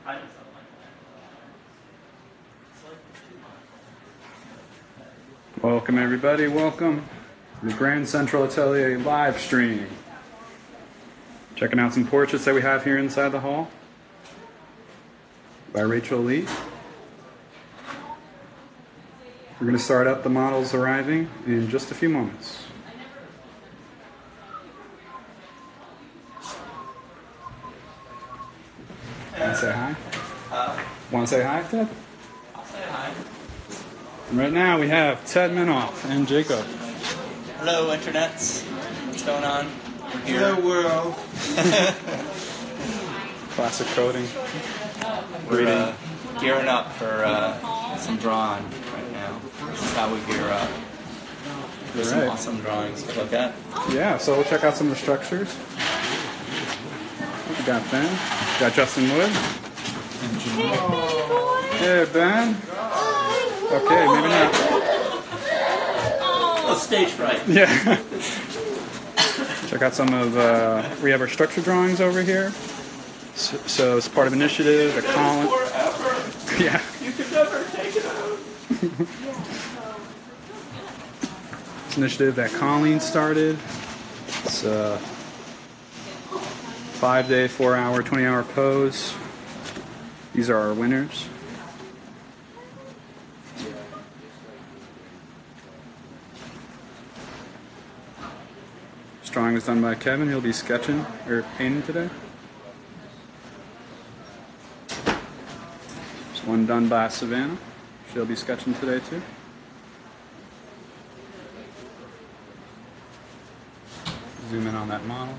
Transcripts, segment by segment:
Welcome everybody, welcome to the Grand Central Atelier live stream. Checking out some portraits that we have here inside the hall by Rachel Lee. We're going to start up the models arriving in just a few moments. Want to say hi? Want to say hi, Ted? I'll say hi. And right now we have Ted Minoff and Jacob. Hello, internets. What's going on? We're here. Hello, world. Classic coding. We're gearing up for some drawing right now. This is how we gear up. There's some awesome drawings to look at. Yeah, so we'll check out some of the structures. We got Ben. We got Justin Wood. Hey, Ben. Okay, maybe not. Oh, stage fright. Yeah. Check out some of, we have our structure drawings over here. So it's part of an initiative that Colin... Yeah. You can never take it out. It's an initiative that Colleen started. It's a 5-day, 4-hour, 20-hour pose. These are our winners. This drawing was done by Kevin. He'll be sketching or painting today. There's one done by Savannah. She'll be sketching today too. Zoom in on that model.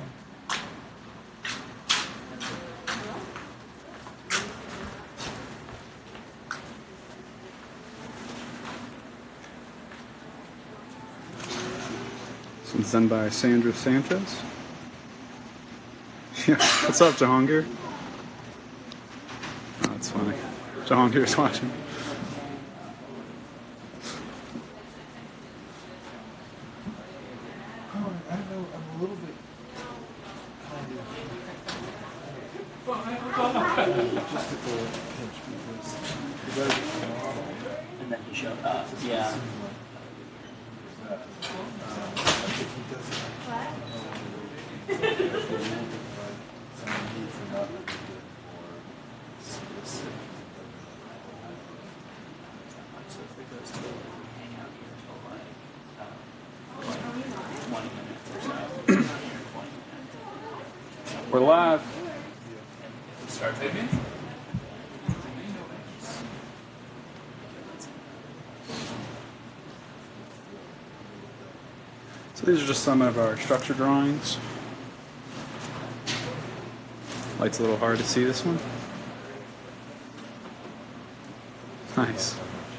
This one's done by Sandra Sanchez. Yeah, what's up, Jahangir? Oh, that's funny. Jahangir's watching. I know, I'm a little bit just at the pinch because And then he showed up. Yeah. We're live. Start taping? So these are just some of our structure drawings. Light's a little hard to see this one. Nice.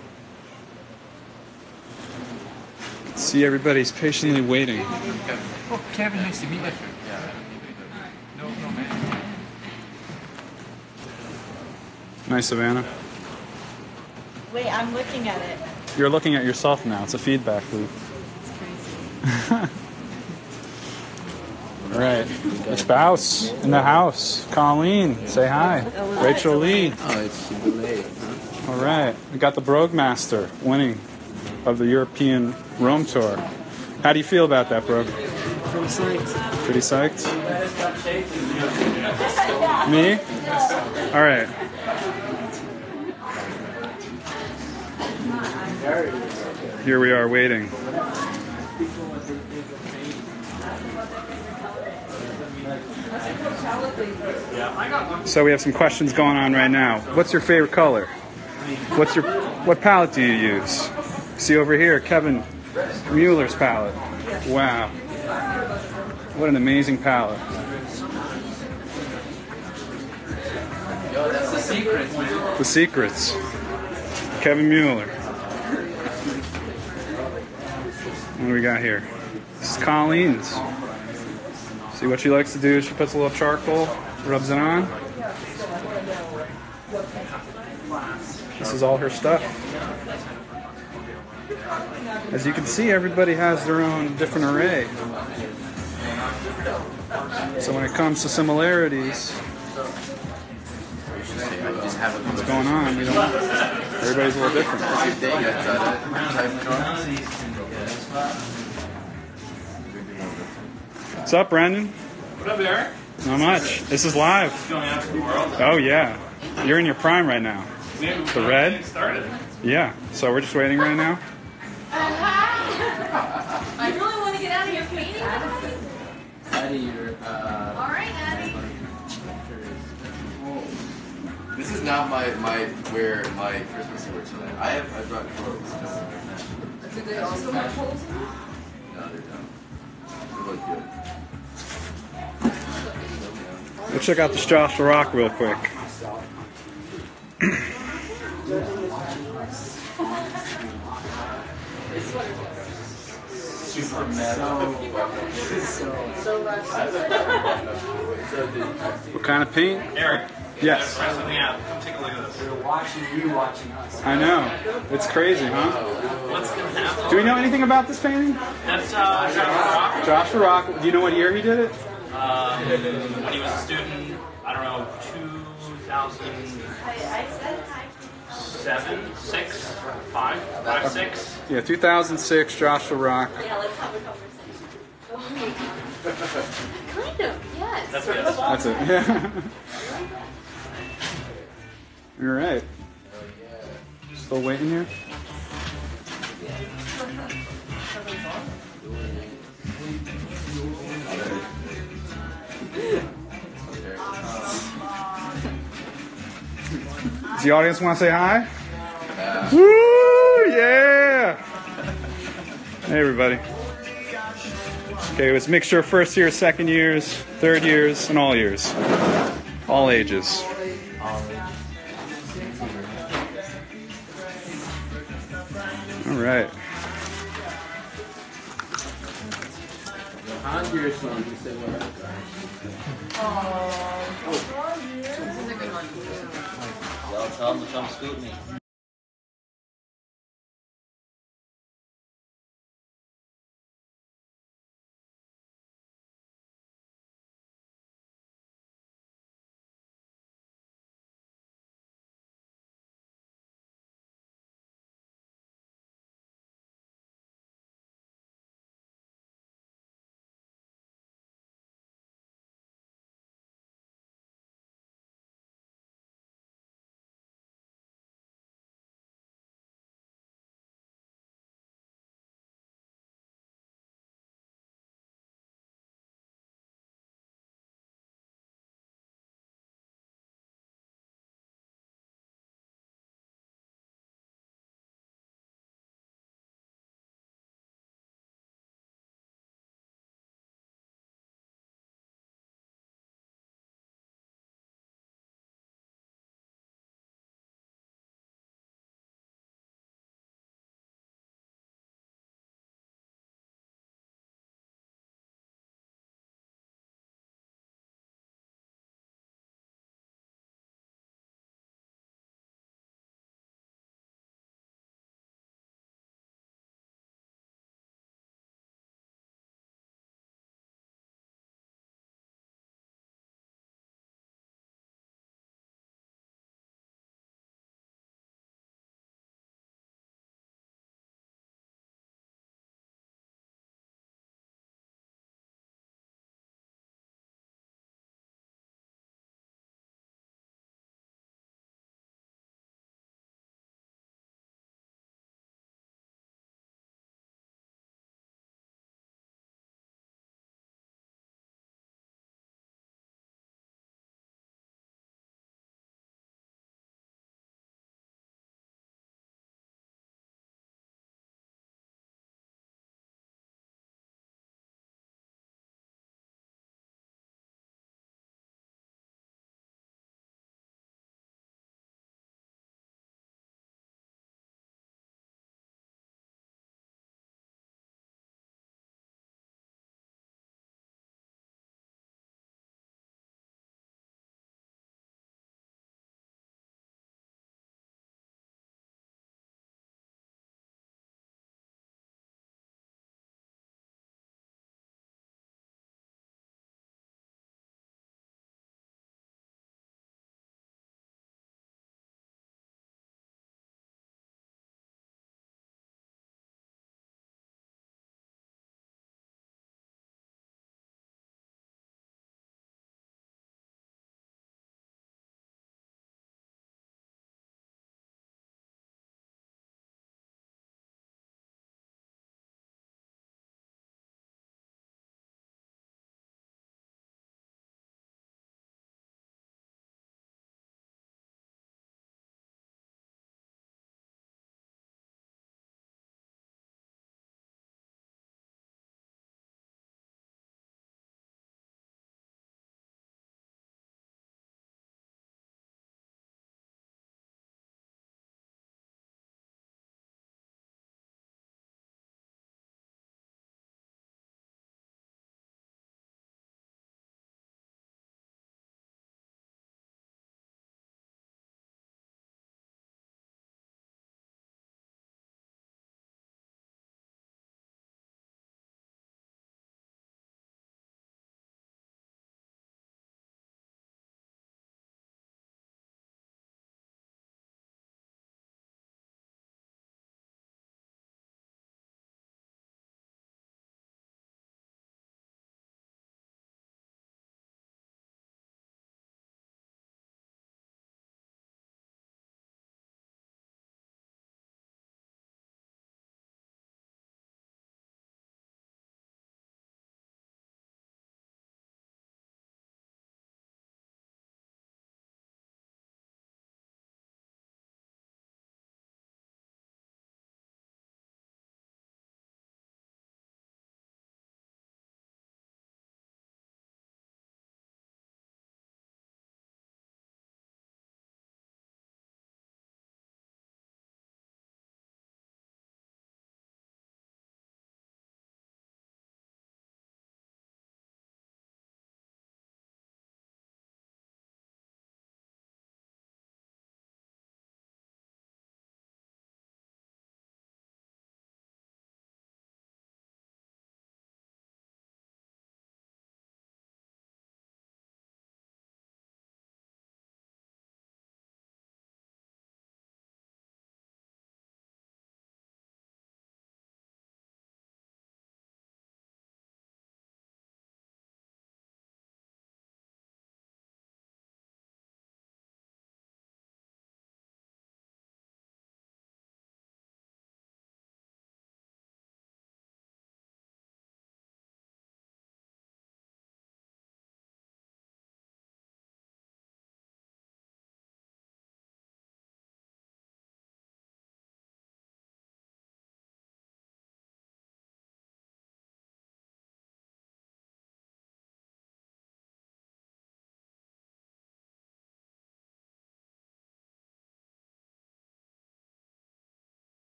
See, everybody's patiently waiting. Oh, Kevin, nice to meet you. No, man. Nice, Savannah. Wait, I'm looking at it. You're looking at yourself now. It's a feedback loop. It's crazy. All right. It's Baus in the house. Colleen, say hi. Rachel Lee. Oh, it's delayed. All right. We got the Brogue Master winning of the European Rome Tour. How do you feel about that, Brogue? Pretty psyched. Pretty psyched? Me? All right. Here we are waiting. So we have some questions going on right now. What's your favorite color? What palette do you use? See over here, Kevin Mueller's palette. Wow. What an amazing palette. Yo, that's the secret, man. The Secrets. Kevin Mueller. What do we got here? This is Colleen's. See what she likes to do is she puts a little charcoal, rubs it on. This is all her stuff. As you can see, everybody has their own different array. So when it comes to similarities, just have a What's going on? We don't. Everybody's a little different. What's up, Brandon? What up, Eric? Not much. This is live. Going out to the world. Oh yeah, you're in your prime right now. The red. Started. Yeah. So we're just waiting right now. I really want to get out of here painting. Addie, All right, Addie. this is not my Christmas works tonight. I brought clothes. Do they also have holes in them? No, they don't. They look good. Let's check out this Joshua Rock real quick. Super metal. What kind of paint? Eric. Yes. Try something out. Come take a look at this. We're watching you watching us. I know. It's crazy, huh? What's going to happen? Do we know anything about this painting? That's Joshua Rock. Joshua Rock. Do you know what year he did it? When he was a student, I don't know, 2007, 6, 5, 6. Yeah, 2006. Joshua Rock. Yeah, let's have a conversation. Kind of, yes. That's good. That's it. Yeah. All right. Still waiting here. Does the audience want to say hi? Woo! Yeah! Hey, everybody. Okay, it was a mixture of first years, second years, third years, and all years. All ages. All right. On your song, you said what? This is a good one. Y'all tell them to come scoot me.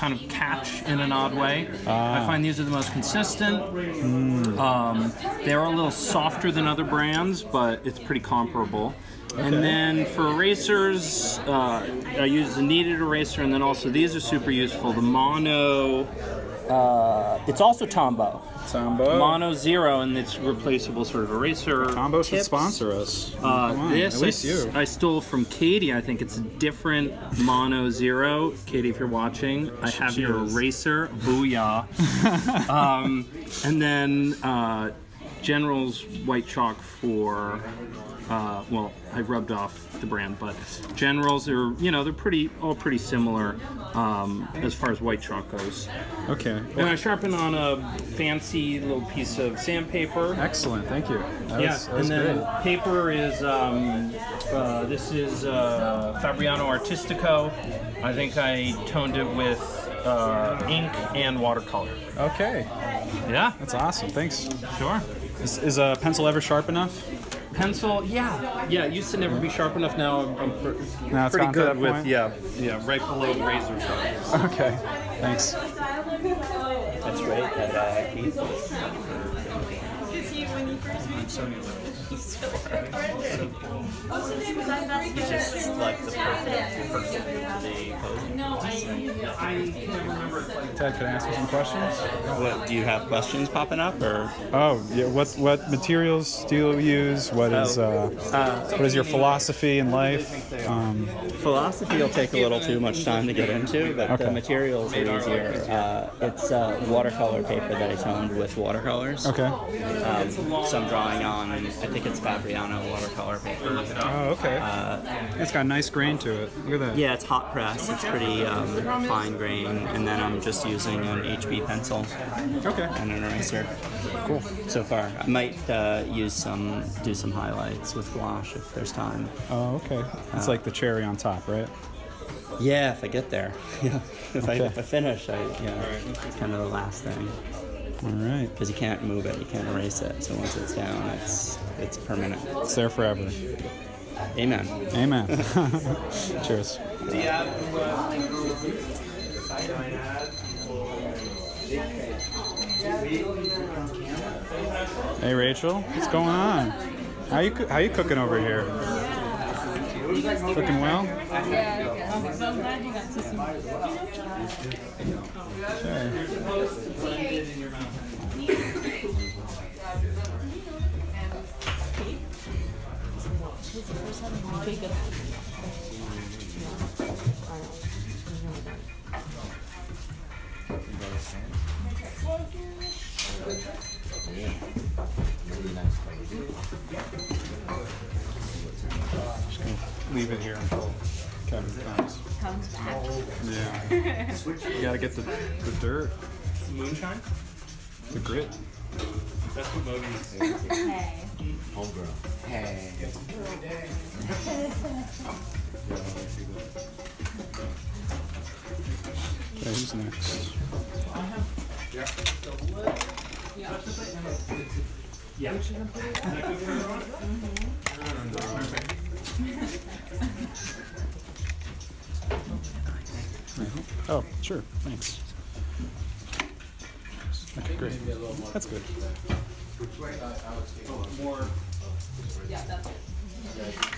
kind of catch in an odd way. I find these are the most consistent. They're a little softer than other brands, but it's pretty comparable. Okay. And then for erasers, I use the kneaded eraser, and then also these are super useful. The Mono, it's also Tombow. Mono Zero, and it's replaceable sort of eraser. Tombow should sponsor us. This I stole from Katie. I think it's a different Mono Zero. Katie, if you're watching, I have your eraser. Booyah. And then General's white chalk for. Well, I rubbed off the brand, but Generals are, you know, they're all pretty similar as far as white chalk goes. Okay. And I sharpen on a fancy little piece of sandpaper. Excellent, thank you. That was and then great. paper is this is Fabriano Artistico. I think I toned it with ink and watercolor. Okay. Yeah, that's awesome. Thanks. Sure. Is a pencil ever sharp enough? Pencil, yeah. It used to never be sharp enough. Now I'm pretty gone to good that with point? right below the razor sharp. Okay, thanks. That's great that Keith was. He's just like the perfect person to be posing. I can't remember. Ted, can I ask you some questions? What, do you have questions popping up, or? Oh, yeah. What materials do you use? What is your philosophy in life? Philosophy will take a little too much time to get into, but the materials are easier. It's watercolor paper that I toned with watercolors. Okay. So I'm drawing on, I think it's Fabriano watercolor paper. Oh, okay. It's got a nice grain to it. Look at that. Yeah, it's hot press. It's pretty fine grain, and then I'm just using an HB pencil. Okay. And an eraser. Cool. So far, I might do some highlights with gouache if there's time. Oh, okay. It's like the cherry on top, right? Yeah, if I get there. Yeah. If I finish, it's kind of the last thing. All right. Because you can't move it, you can't erase it. So once it's down, it's permanent. It's there forever. Amen. Amen. Cheers. Hey Rachel, what's going on? How you cooking over here? Cooking well? Yeah, I'm so glad you got to see Leave it here until Kevin comes back. Yeah. You gotta get the dirt. The moonshine? The grit. That's what Moby's. Hey. Homegirl. Hey. Okay, who's next? Yeah. Oh, sure. Thanks. Okay, great. That's good. More. Yeah, that's it.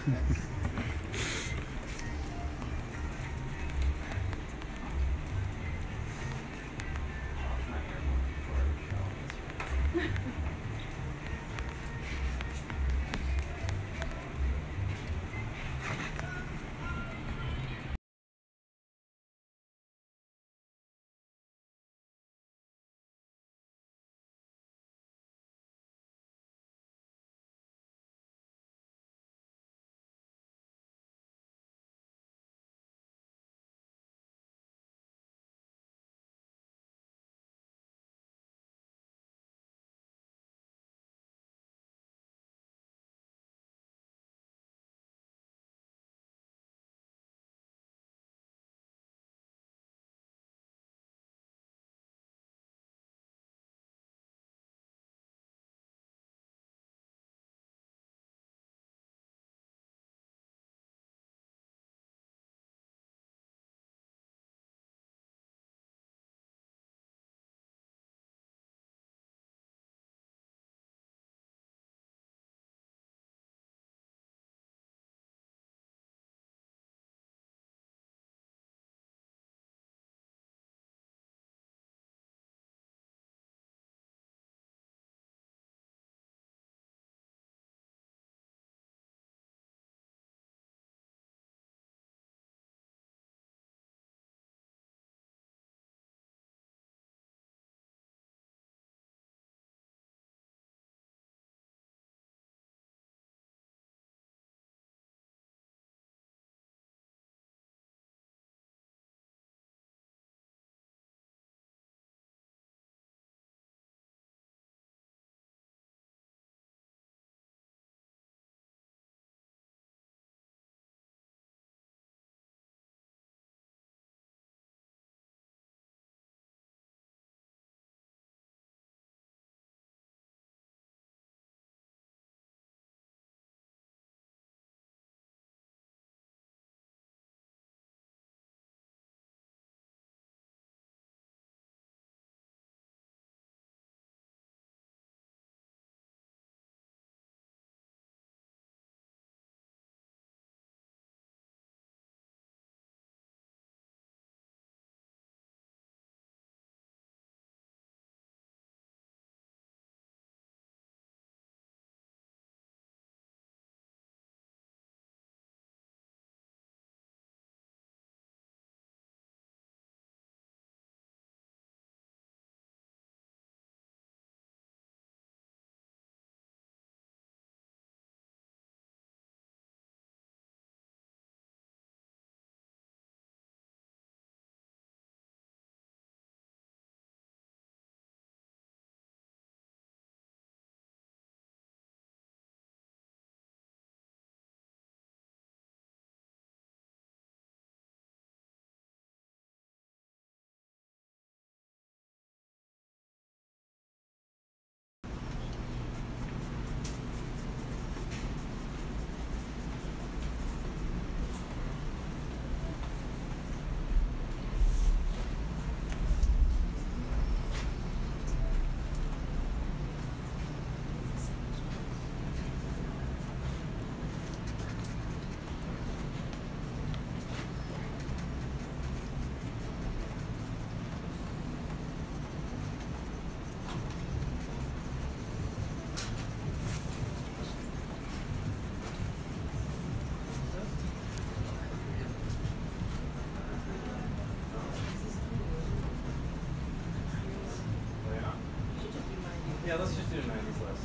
Yeah, let's just do a 90s list.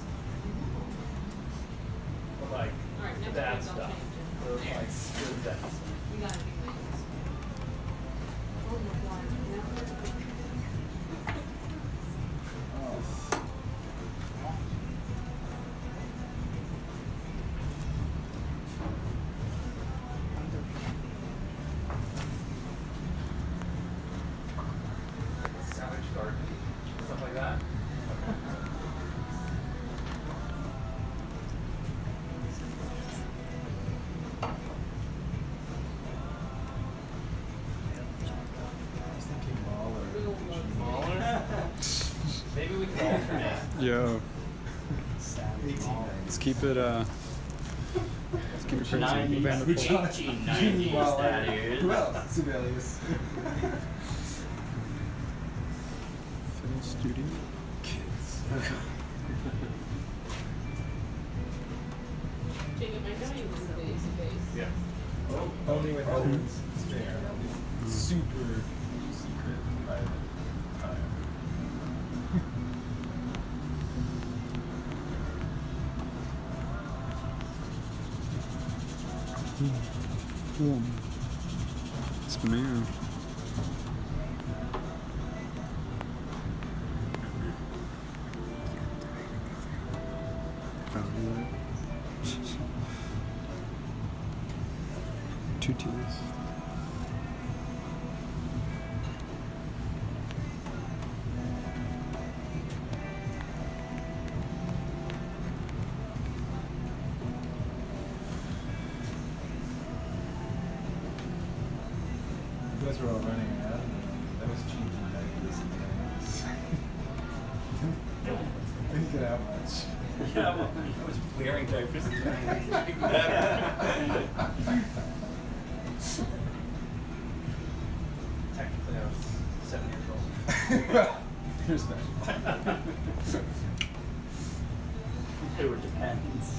But like, the bad stuff. Or like, the bad stuff. You gotta be nice. Oh my god. Savage Garden. Stuff like that. Maybe we can alternate. Yo. Let's keep it 1990s, that is. Who else? Sibelius. Film studio. Kids. Jacob, I know you listen to Ace of Base. Yeah. Only when Elvin's there. Super secret private time. It's man. Two tears. You guys were all running around. That was changing back to this didn't get out much. Yeah, well, I was wearing diapers and like that. Technically, I was 7 years old. You're special. It would depends.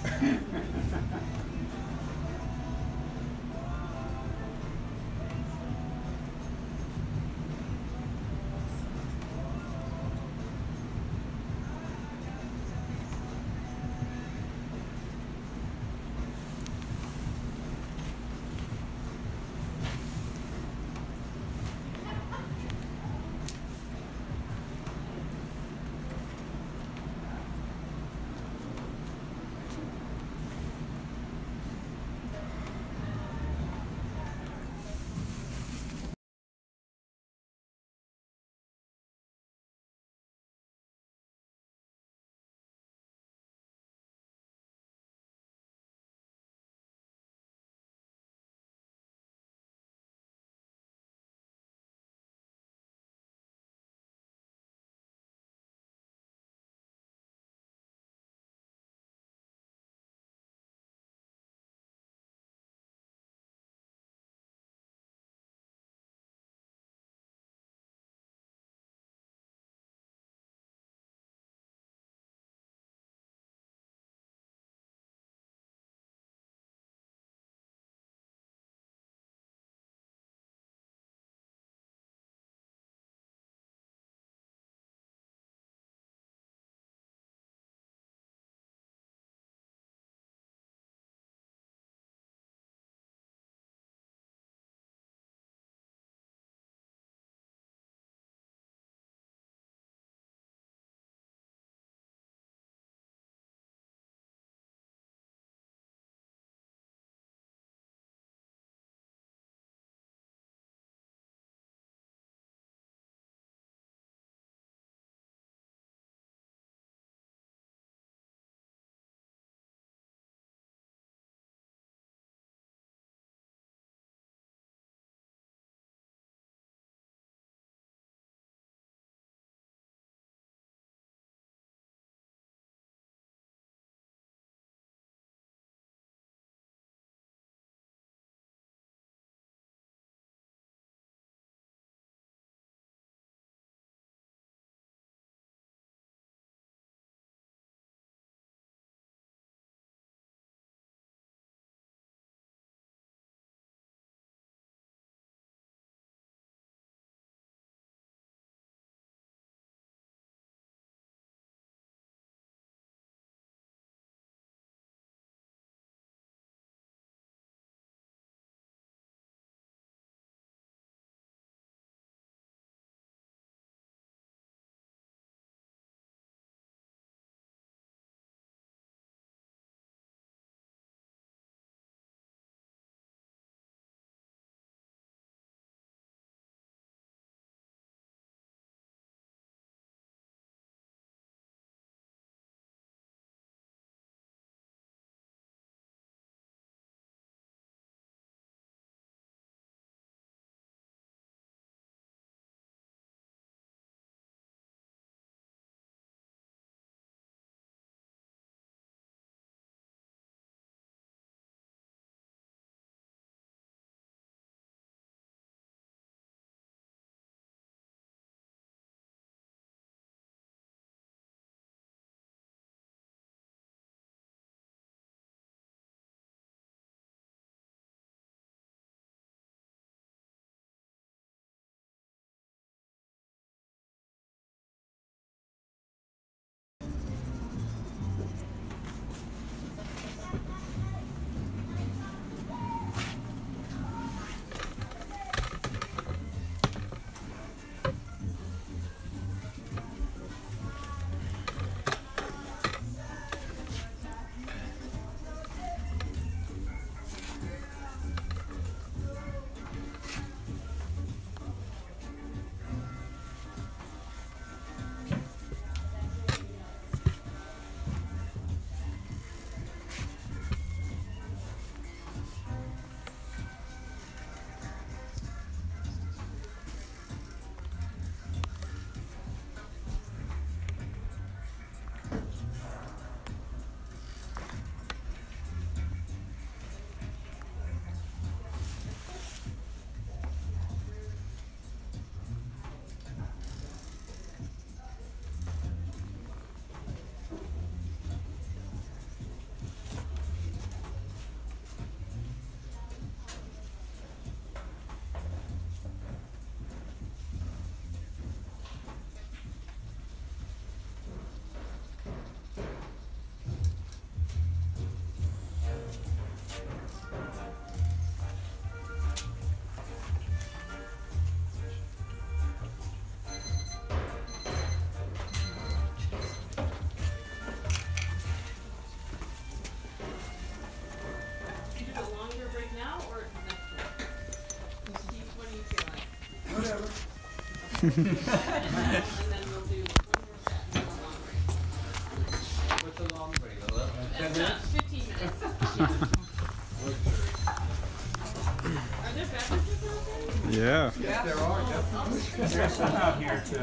Yeah. Yeah, there are. There's some out here too.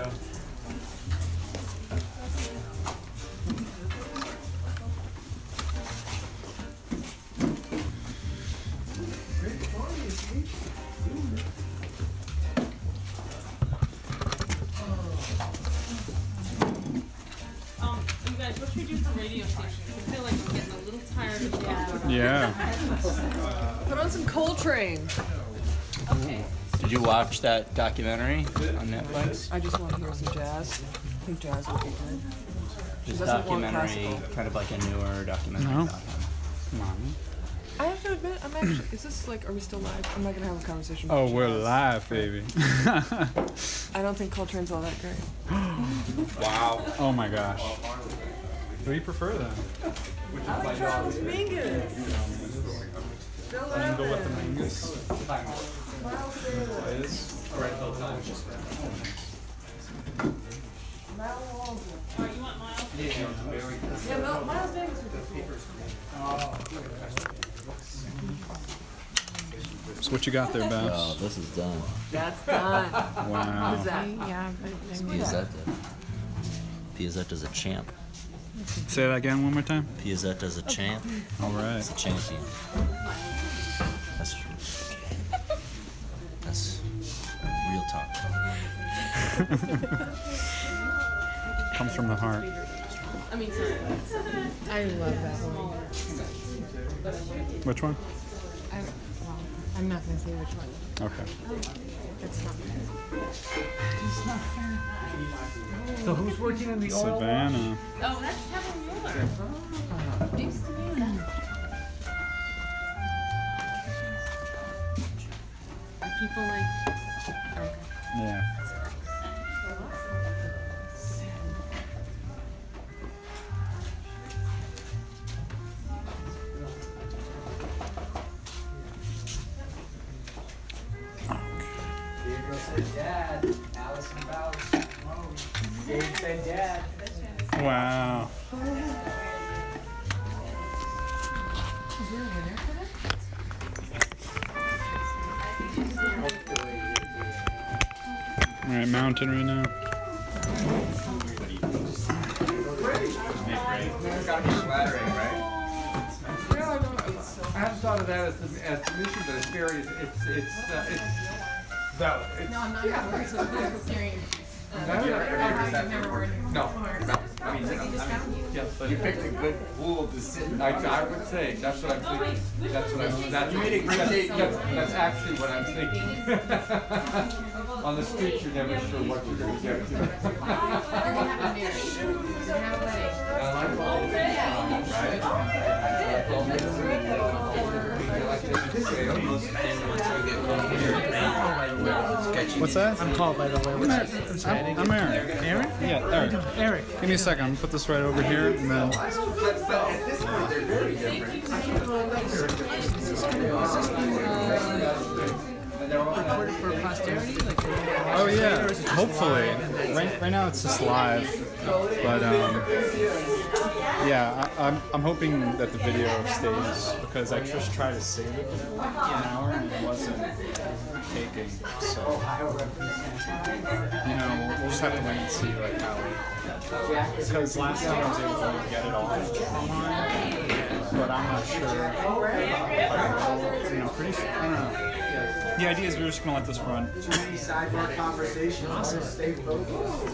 You guys, what should we do for radio stations? I feel like I'm getting a little tired of that. Yeah. Put on some Coltrane. Okay. Did you watch that documentary on Netflix? I just want to hear some jazz. I think jazz would be good. This doesn't want documentary, classical. kind of like a newer documentary No. about him. Come on. I have to admit, I'm actually. Is this like? Are we still live? I'm not gonna have a conversation. Oh, about we're jazz. live, baby. I don't think Coltrane's all that great. Wow. Oh my gosh. What do you prefer then? I like Charles Mingus. Go with the Mingus. You want Miles? Yeah, Miles Davis would be cool. So what you got there, Baus? Oh, this is done. That's done. Wow. What is that? Yeah, It's Piazzetta. Piazzetta's a champ. Say that again one more time. Piazzetta's a champ. All right. It's a champion. That's real talk. Comes from the heart. I mean, sorry. I love that one. Which one? Well, I'm not gonna say which one. Okay. It's not fair. So who's working in the oil? Savannah. Oh, that's Kevin Mueller. Used to be that. People like. Okay. Yeah. Gabriel said dad. Allison Baus. Gabe said dad. Wow. Is there a winner for that? All right, mountain right now. It's gotta be flattering, right? Yeah, I haven't thought of that as the mission, but it's very, it's valid. It's, No, I'm not gonna worry. So I'm serious. no, I've never worried no, before. I mean, yeah, but You picked a good pool to sit in. I would say that's what I'm thinking. That's what I'm. That's actually what I'm thinking. On the street, you're never sure what you're going to get to. They're gonna have a marriage. They're gonna have a What's that? I'm called, by the way. I'm Aaron. Aaron? Yeah, Eric. Eric. Give me a second. I'm gonna put this right over here, and then. At this point, they're very different. For posterity, like. Oh yeah, hopefully. Right now it's just live, but yeah, I'm hoping that the video stays because I just tried to save it for an hour and it wasn't taking. So you know, we'll just have to wait and see like how. Because last time I was able to get it all online, but I'm not sure. You know, pretty sure. I don't know. The idea is we're just gonna let this run. Too many sidebar conversations. Awesome. Stay focused.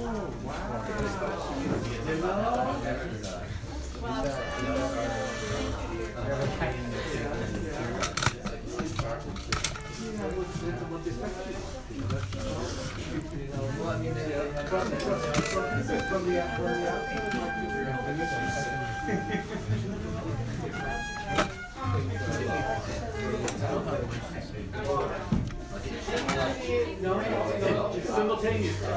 It's simultaneous. I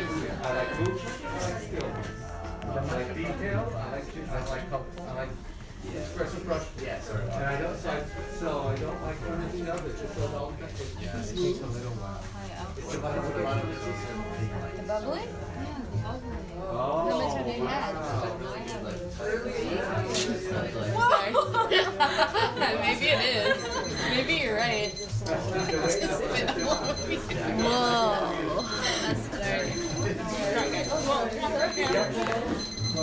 like movement. I like skill. I like detail. I like detail. I like Express brush. Yeah, sorry. And I don't, so I don't like anything of it, just a little, it's smooth. The bubbly? Oh, How much have you had? Sorry. Maybe it is. Maybe you're right. Whoa. That's scary.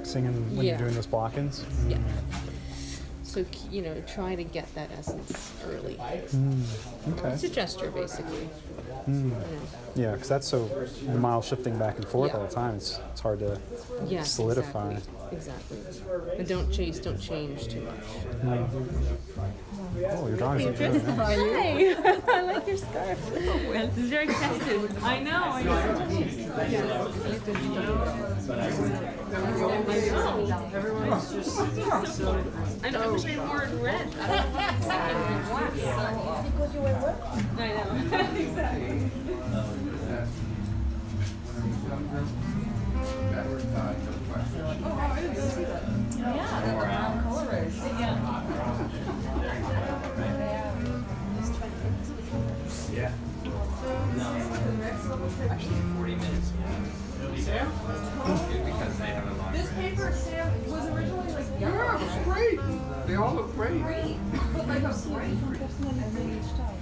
relaxing and when you're doing those block-ins? Yeah. So, you know, try to get that essence early. Okay. It's a gesture, basically. Yeah, because that's so the model shifting back and forth all the time. It's hard to solidify. Exactly. And don't change too much. Oh, your drawings look really nice. Hi. I like your scarf. This is very festive. I know. Everyone's just I know. I wish I wore red. I don't want to black. Because you wear what? I know. Exactly. Oh, I didn't see that. Yeah. Colorist. Yeah. No. Actually, 40 minutes. Because they have a long This paper, Sam, was originally like Yeah, it was great. They all look great. but like a great from Christiansen and then each time.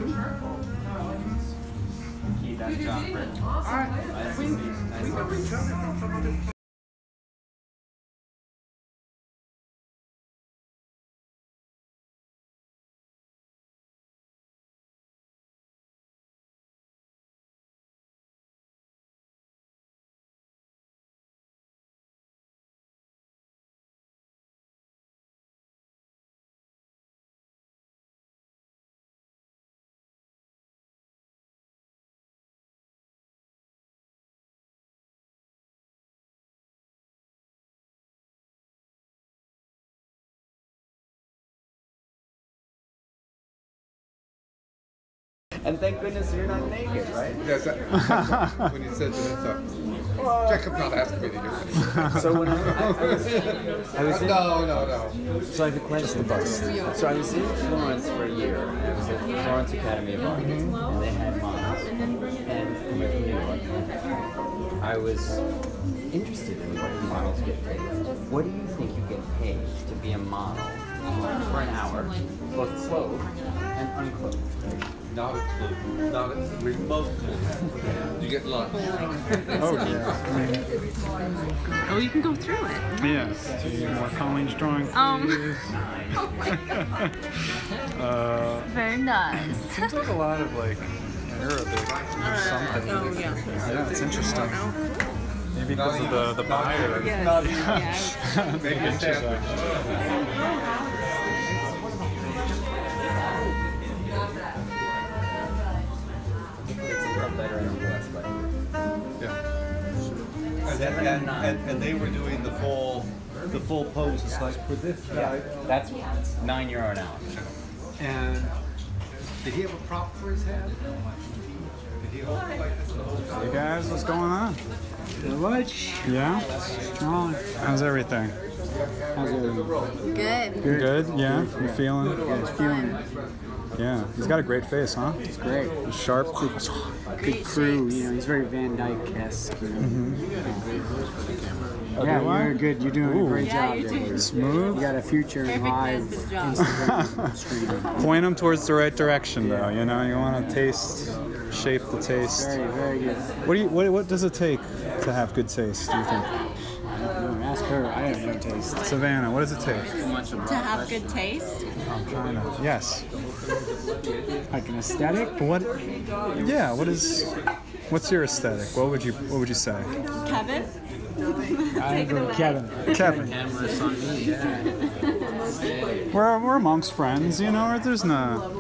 Keep that Jon Brogie. We can reach out on some of this. And thank goodness you're not naked, right? Yes, when you said that, Jacob not asking me to do it. So when I was in, No. So I have a question. So I was in Florence for a year. I was at the Florence Academy of Art, and they had models. And with New York, I was interested in what models get paid. What do you think you get paid to be a model for an hour, both clothed and unclothed? Not a clue. Not a remote clue. You get lunch. Oh, yeah. Oh, you can go through it. Yeah. See more Colleen's drawing, please. Oh my God. Very nice. Seems like a lot of like Arabic or something. Oh, yeah. Yeah, it's interesting. Maybe because of the buyer. Yeah. Maybe it's just And they were doing the full poses like for this guy. That's €9 an hour. And did he have a prop for his head? Did he hold it like this the whole time? Hey guys, what's going on? Much. Yeah? Strong. How's everything? How's everything? Good. Good? Yeah? You feeling? Yeah, he's feeling it. Yeah. He's got a great face, huh? It's great. He's sharp. Good crew, you know, he's very Van Dyke-esque. You know? Yeah, you're good. You're doing a great job there. Smooth. You got a future in live Instagram streaming. Point him towards the right direction, though. You know, you want to shape the taste. Very, very good. What does it take to have good taste, do you think? No, ask her. I have no taste. Savannah, what does it take? To have good taste? I'm trying to. Yes. Like an aesthetic? What? Yeah. What's your aesthetic? What would you say? Kevin? I go Kevin. Kevin. We're amongst friends, you know. There's no.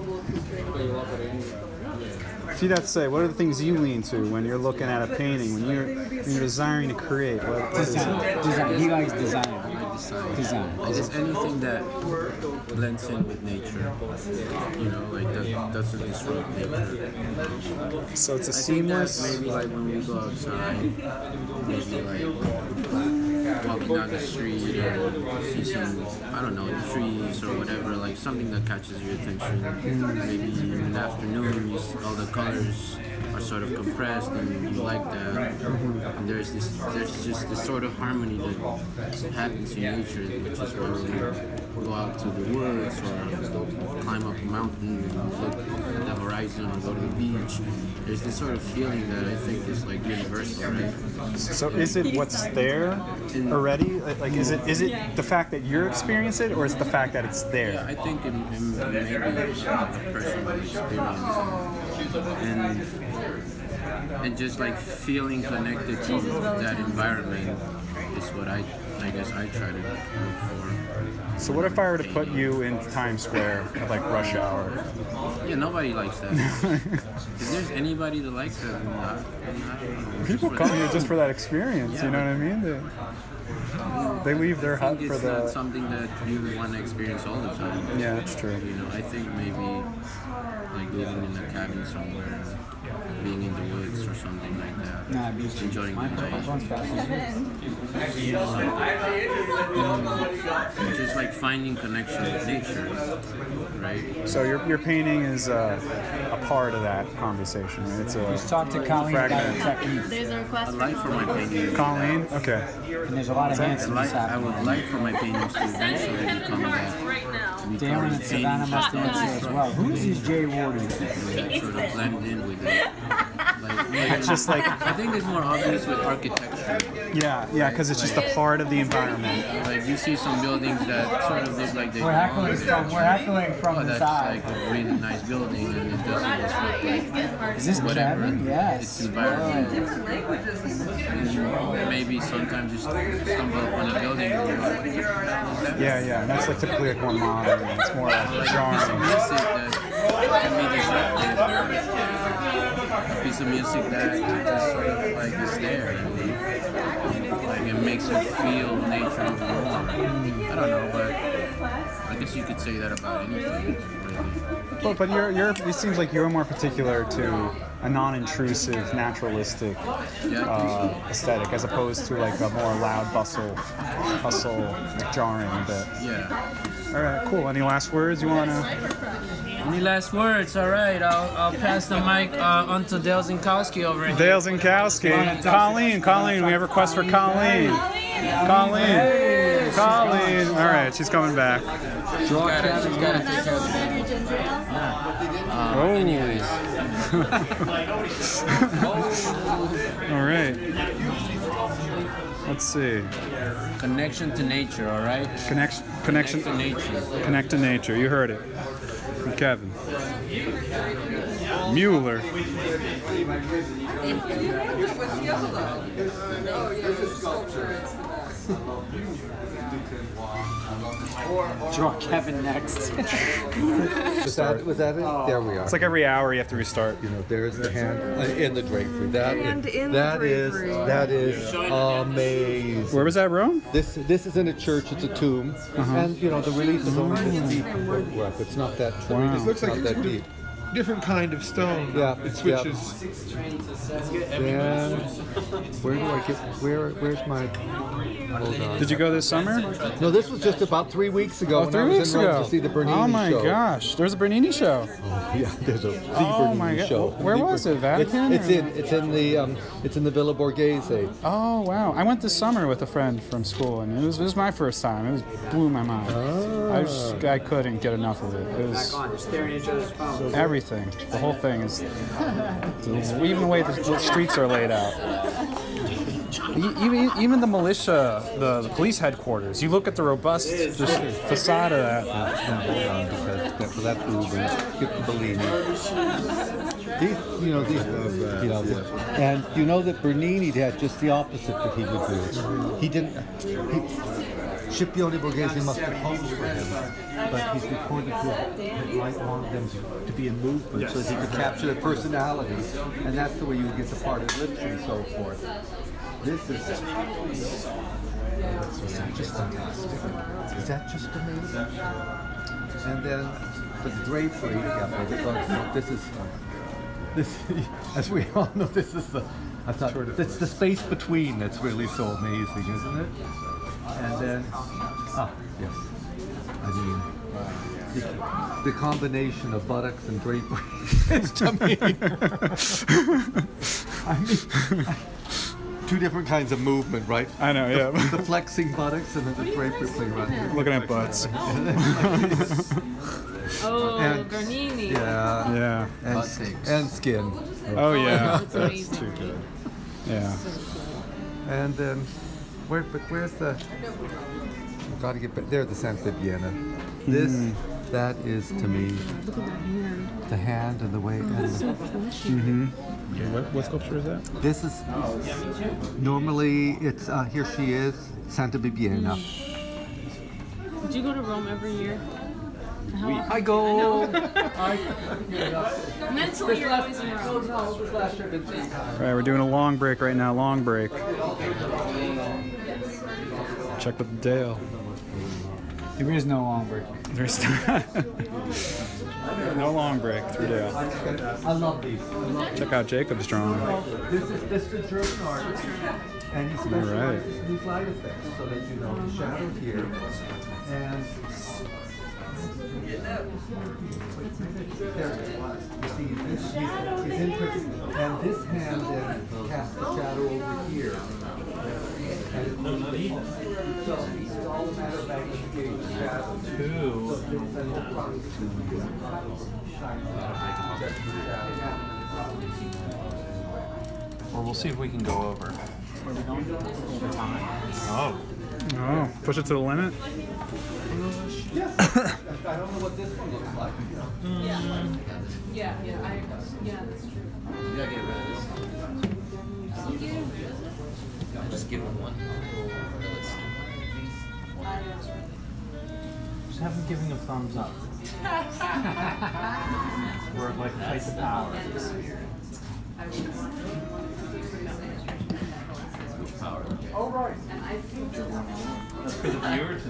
If you'd have to say, what are the things you lean to when you're looking at a painting, when you're desiring to create? What is it? Design. He likes design. I like design. Just anything that blends in with nature. You know, like that doesn't disrupt nature. So it's a I seamless. think that maybe like when we go outside, maybe like walking down the street or see some, I don't know, trees or whatever, like something that catches your attention. Maybe in the afternoon, all the colors are are sort of compressed, and you like that. And there's just this sort of harmony that happens in nature, which is when we go out to the woods or climb up a mountain and look at the horizon and go to the beach. There's this sort of feeling that I think is like universal, right? So is it what's there already? Like, is it the fact that you're experiencing it, or is it the fact that it's there? Yeah, I think it maybe a personal experience, and just like feeling connected to that environment is what I guess I try to look for. So what if I were to put you in Times Square at like rush hour? Yeah, nobody likes that. If there's anybody that likes that, I don't know. People come here just for that experience, yeah, you know what I mean? They leave their hut for it's the... not something that you want to experience all the time. Yeah, that's true. You know, I think maybe like living in a cabin somewhere, being in the woods or something like that. Nah, just enjoying the night. Just like finding connection with nature, right? So your painting is a part of that conversation. Right? It's a Just talk to Colleen about the technique. There's a request. I'd like for my painting. Colleen? Okay. And there's a lot of handsomers I happening. would like for my paintings to eventually become that. Darren and Savannah must answer as well. Who's these Jay Wardens? Sort of blend in with it. It's just like... I think it's more obvious with architecture. Yeah, because it's just a part of the environment. Like you see some buildings that sort of look like they We're heckling from the that's side. like a really nice building, and it doesn't look like Is this whatever. Kevin? Yes. It's environment. And maybe sometimes you stumble upon a building and you're like, what is that? Yeah. That's like typically like more modern. It's more like jarring. Music that can be disruptive. A piece of music that just sort of like is there. Like it makes you feel nature more. I don't know, but I guess you could say that about anything. Really. But it seems like you're more particular to a non-intrusive, naturalistic aesthetic, as opposed to like a more loud hustle, jarring a bit. Yeah. All right, cool. Any last words you wanna? Any last words? All right, I'll pass the mic on to Dale Zinkowski over here. Dale Zinkowski. Colleen, we have a request for Colleen. Colleen. All right, she's coming back. She's gotta take care of the anyways. All right. Let's see. Connection to nature, all right? Connection to nature. Connect to nature. You heard it. From Kevin. Mueller. Draw Kevin next. Was that it? Oh. There we are. It's like every hour you have to restart. You know, there's the hand in the drapery. That is amazing. Where was that, Rome? This is in a church. It's a tomb, and you know the relief is only this deep. It's not that. Wow. It looks like it's that deep. Different kind of stone. Yeah, it switches. Then where do I get? Where's my? Hold on. Did you go this summer? No, this was just about 3 weeks ago. Oh, 3 weeks I was in Rome ago. to see the Bernini show. Oh my gosh, there's a Bernini show. Oh, yeah, there's a Bernini show. Where was it? Vatican? It's in the Villa Borghese. Oh wow! I went this summer with a friend from school, and it was my first time. It blew my mind. I couldn't get enough of it. It was everything. The whole thing is even the way the streets are laid out. Even the militia, the police headquarters. You look at the robust just facade of that. For that food, get the Bellini. And you know that Bernini had just the opposite that he would do. He didn't. Scipione Borghese must have posed for him, but he's reported to might want them to be in movement so that he could capture their personality, and that's the way you get the parted lips and so forth. This is just fantastic. Is that just amazing? And then for the drapery, this as we all know, this is the. I thought it's the space between that's really so amazing, isn't it? And then, yes. I mean, the combination of buttocks and drapery is to me. I mean, two different kinds of movement, right? I know, yeah. The flexing buttocks and then the drapery thing, right? Looking at butts. Oh, And- Garnini. Yeah. Yeah. And skin. Oh yeah, that's that's amazing. too good. Yeah. And then, where's the? Got to get back there. The Santa Biena. This, that is to me, Look at that hand. the hand and the way. Oh, And it's so fleshy. What sculpture is that? this is normally it's here she is Santa Bibiena. Did you go to Rome every year? How often? I go. Mentally, you're always in Rome. All right, we're doing a long break right now. Long break. Check with Dale. There is no long break. There's no long break through Dale. I love these. Check out Jacob's drawing. This is the German artist, and he Alright. specializes in these light effects, so that you know the shadow here, and there it was. You see, he's interesting, and this hand then casts the shadow over here. And so it's all a matter of magnification shadow. Or we'll see if we can go over. Oh. Oh, push it to the limit. Yes. I don't know what this one looks like. Yeah, that's true. You gotta get rid of this. Just give him one. Just have him giving a thumbs up. We're like a place of power. Oh, right. That's for the viewers.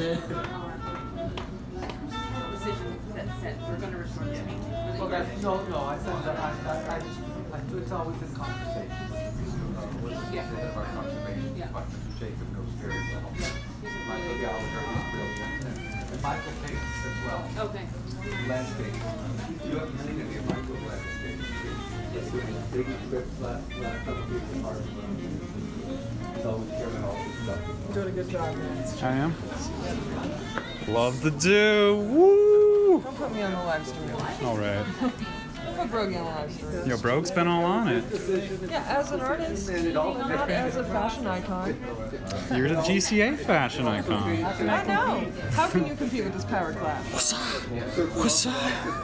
We're going to restore this meeting. Well, no, I said that it's always in conversation. Yeah. Our conservation, Yeah. but Mr. Jacob knows very well. Michael Gallagher is brilliant. And Michael paints as well. Okay. Landscape. You haven't seen any of Michael's landscape. It's big strips, flat, hard. He's always carrying all this stuff. Doing a good job, man. I am. Love to do. Woo! Don't put me on the live stream. All right. Put Brogie on the live stream. Yo, Brogue's been all on it. Yeah, as an artist, not as a fashion icon. You're the GCA fashion icon. I know. How can you compete with this power class? What's up? What's up?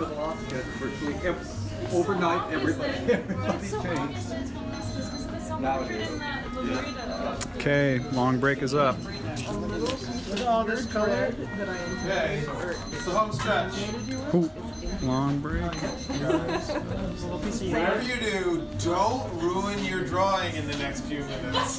Overnight, everybody changed. Nowadays. Okay, long break is up. Look at all this color that I intended. It's the home stretch. Ooh, long break. Whatever you do, don't ruin your drawing in the next few minutes.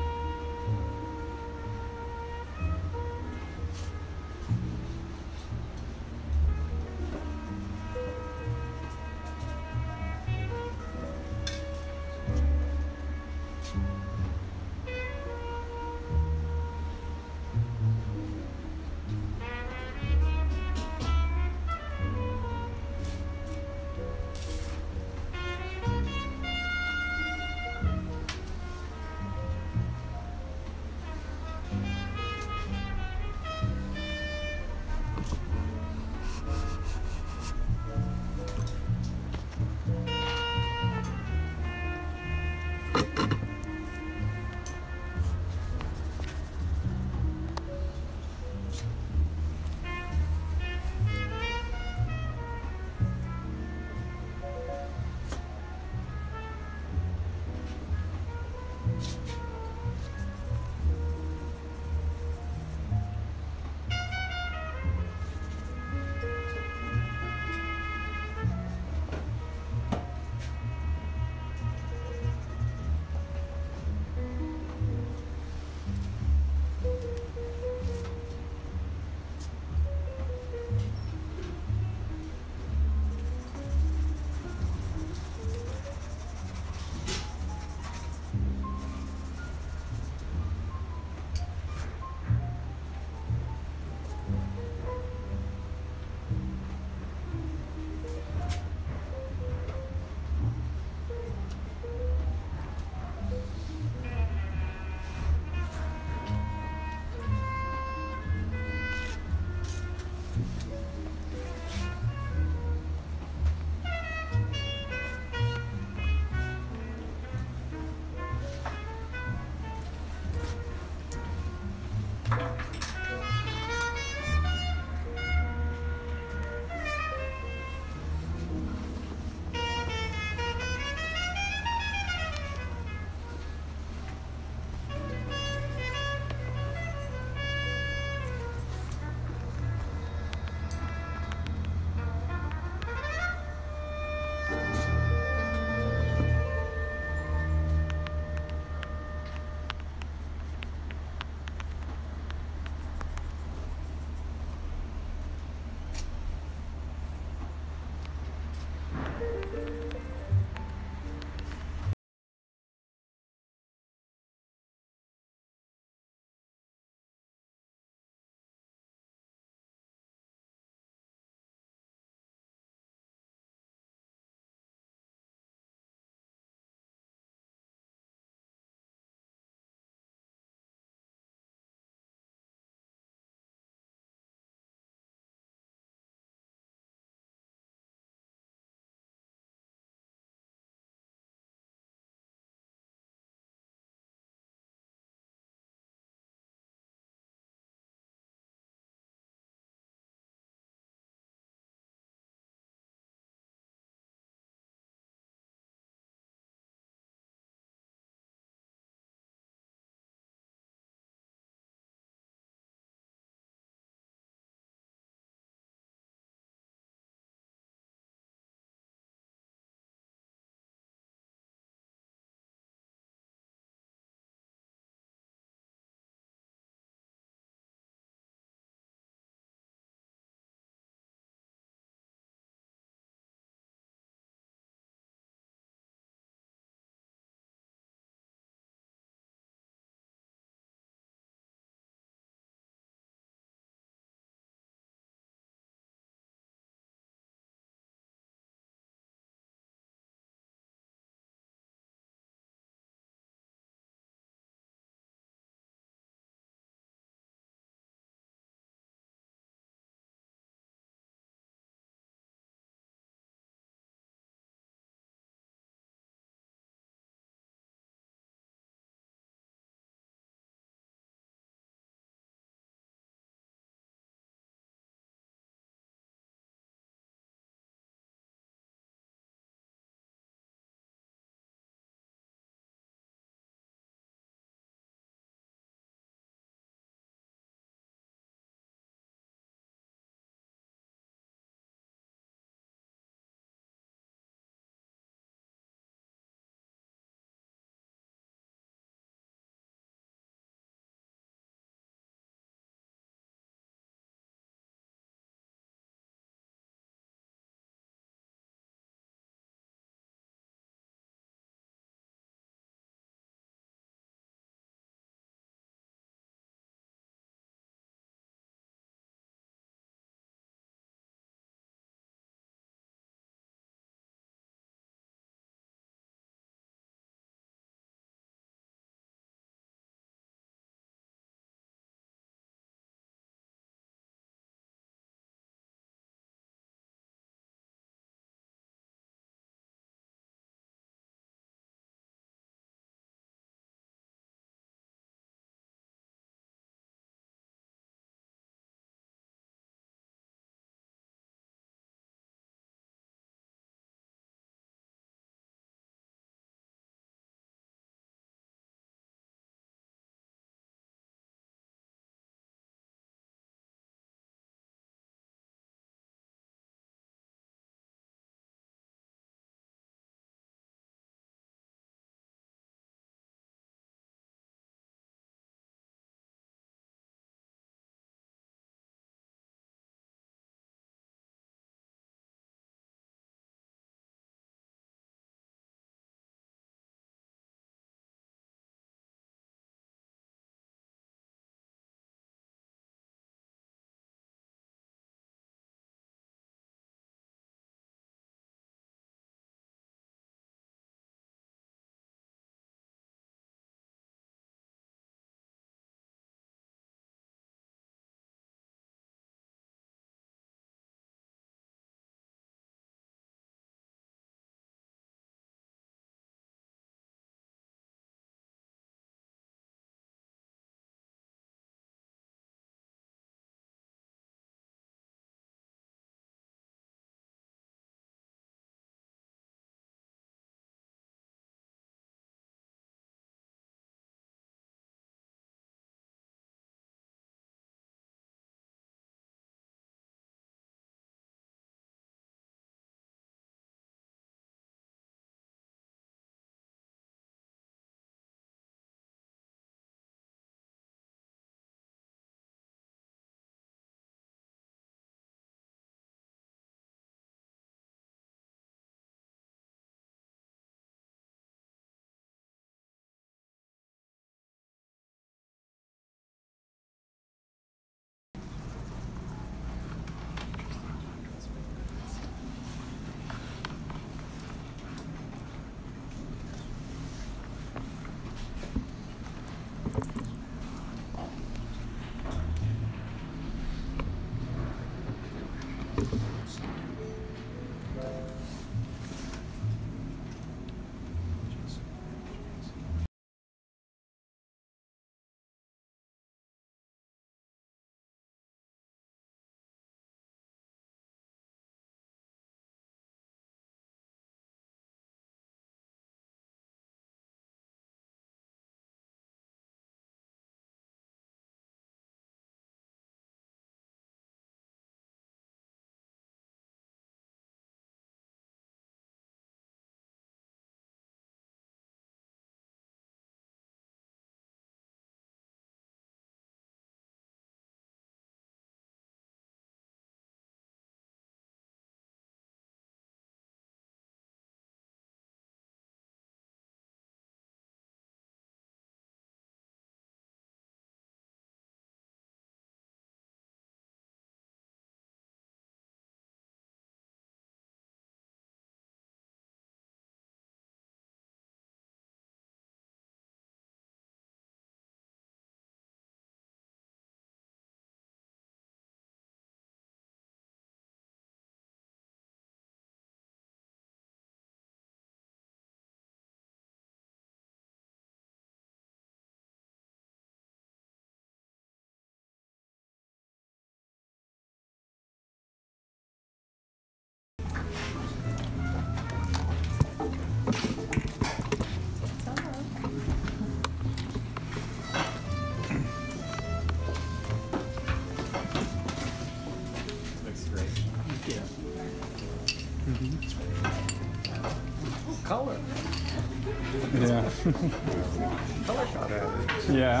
color. Yeah. Color shot at it. Yeah.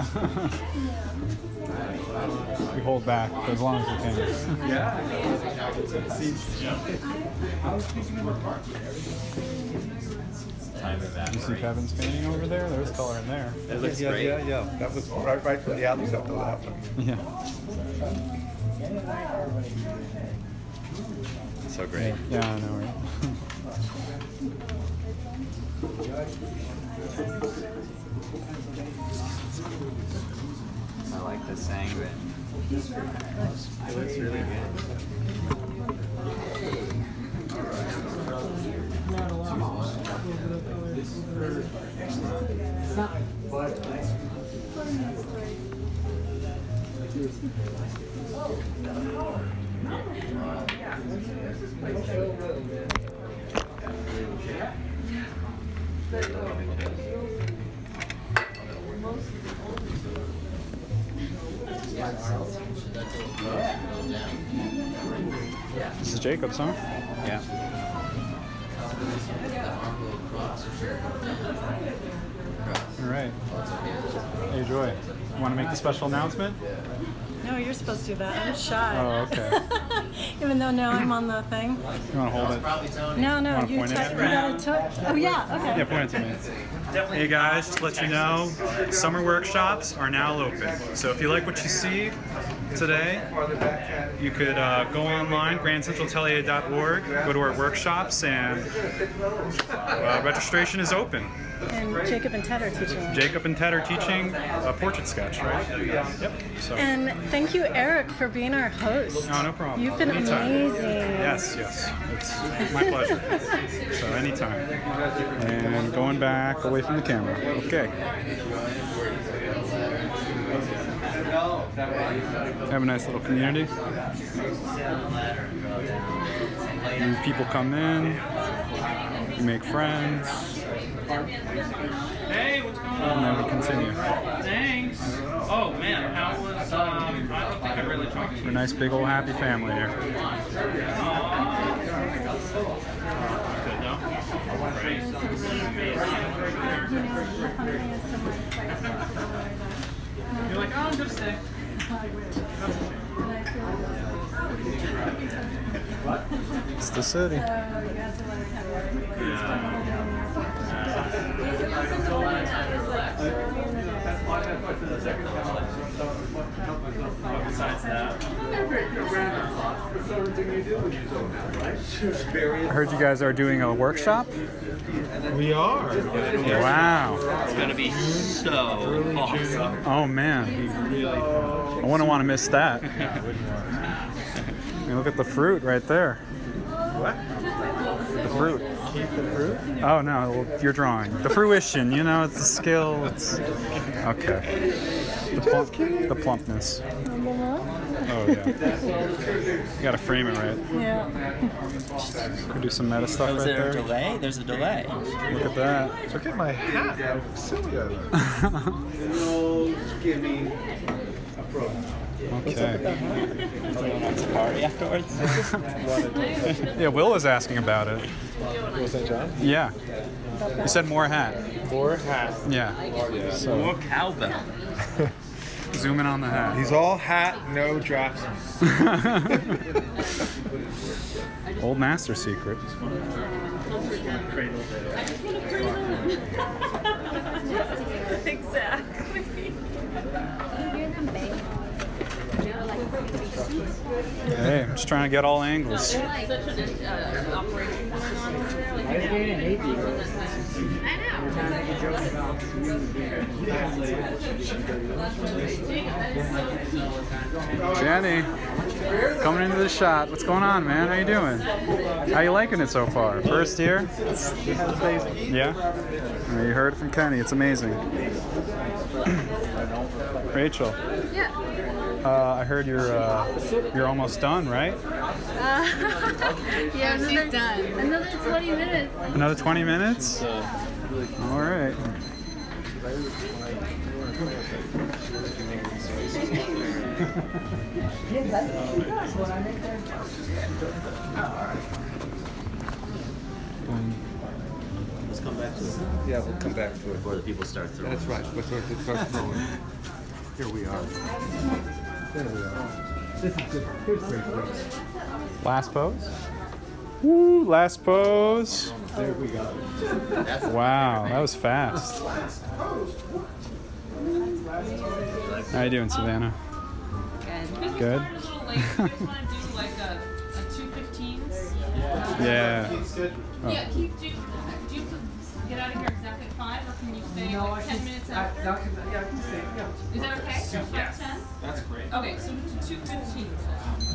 We hold back for as long as we can. Yeah. You see Kevin's painting over there? There's color in there. It looks yeah, great. Yeah. That was right from the outset to that one. Yeah. So great. Yeah, I know, right? I like the sanguine. It looks really good. This is Jacob's, huh? Yeah. All right. Hey, Joy. You want to make the special announcement? No, you're supposed to do that. I'm shy. Oh, okay. Even though now I'm on the thing. You want to hold it? No, You wanna point it at me? Oh, yeah, okay. Yeah, point it to me. Hey guys, just to let you know, summer workshops are now open. So if you like what you see today, you could go online, grandcentralatelier.org, go to our workshops, and registration is open. And Jacob and Ted are teaching. Jacob and Ted are teaching a portrait sketch, right? Yep. So. And thank you, Eric, for being our host. No, no problem. You've been Anytime. amazing. Yes, yes. It's my pleasure. So anytime. And going back away from the camera. Okay. Have a nice little community. New people come in. You make friends. Hey, what's going on? And then we continue. Thanks. Oh man, how was? I don't think I really talked to you. We're a nice big old happy family here. Good, no? You're like, oh, I'm gonna stay. It's the city. Besides that, I heard you guys are doing a workshop? We are. Wow. It's gonna be so awesome. Oh man. I wouldn't want to miss that. I mean, look at the fruit right there. What? The fruit. Keep the fruit? Oh no, well, you're drawing. The fruition, you know, it's the skill. It's okay. The plumpness. Oh yeah. You gotta frame it right. Yeah. Could do some meta stuff Oh, is right there a there. delay? There's a delay. Look at that. Look at my hat. How silly I look. Give me a pro. Okay. Party afterwards? Yeah, Will was asking about it. Was that John? Yeah. He said more hat. More hat. Yeah. So More cowbell. zoom in on the hat. He's all hat, no draftsman. Old master secret. Exactly. Hey, I'm just trying to get all angles. Such an operation going on over there. Like, Jenny, coming into the shot. What's going on, man? How you doing? How you liking it so far? First year? Yeah? You heard it from Kenny. It's amazing. Rachel. Yeah. I heard you're almost done, right? Yeah, she's done. Another 20 minutes. Another 20 minutes? All right. let's come back to it. Yeah, we'll come back to it. Before the people start throwing. That's right. Before they start throwing. Here we are. There we are. This is good. Here's great place. Last pose? Woo, last pose. There we go. Wow, that was fast. How you doing, Savannah? Good. Good? A little late. You guys want to do like a 2:15s? Yeah. Oh. Yeah, do you get out of here exactly at 5, or can you stay like 10 minutes after? Yeah, I can stay. Yeah. Is that okay? So Yes. 10? That's great. Okay, so 2:15.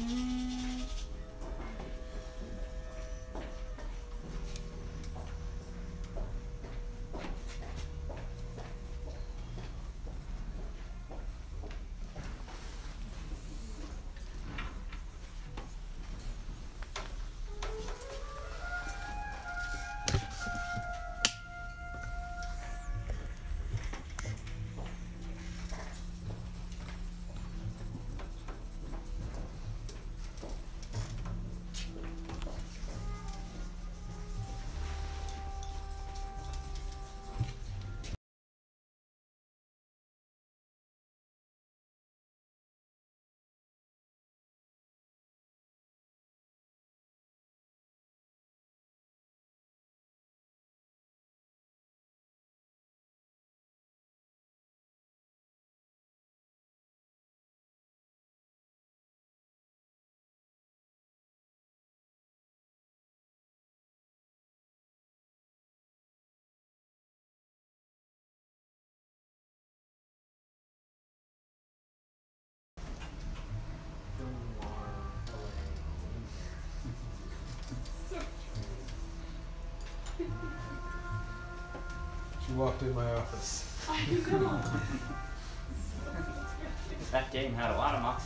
She walked in my office. That game had a lot of moxie.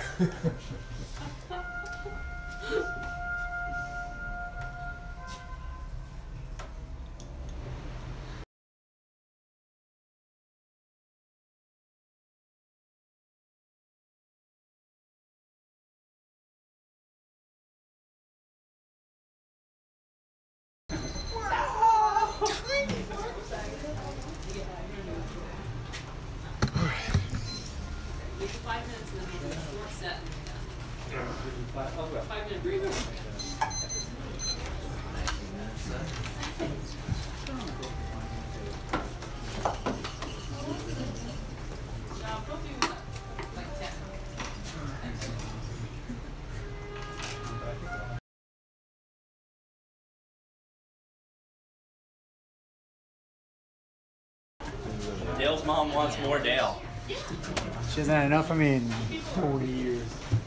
Dale's mom wants more Dale. She hasn't had enough of me in 40 years.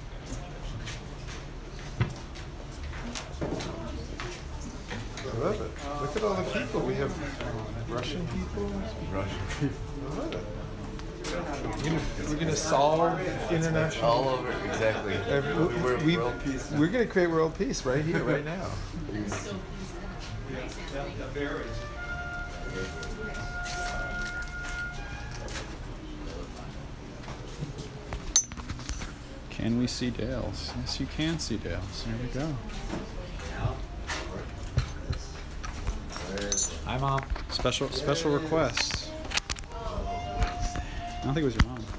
I love it. Look at all the people. We have Russian people. Russian people. I love it. We're gonna solve international. All over, exactly. We're gonna create world peace right here, right now. Can we see Dales? Yes, you can see Dales. There we go. Hi, Mom. Special request. I don't think it was your mom.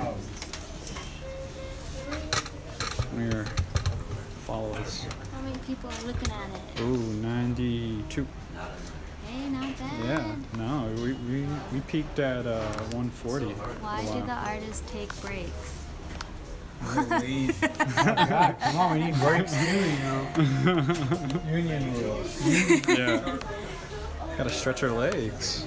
One of your followers. How many people are looking at it? Ooh, 92. Hey, not bad. Yeah, no, we peaked at 140. Why do the artists take breaks? God, come on, we need breaks too, you know. Union rules. Yeah. Gotta stretch our legs.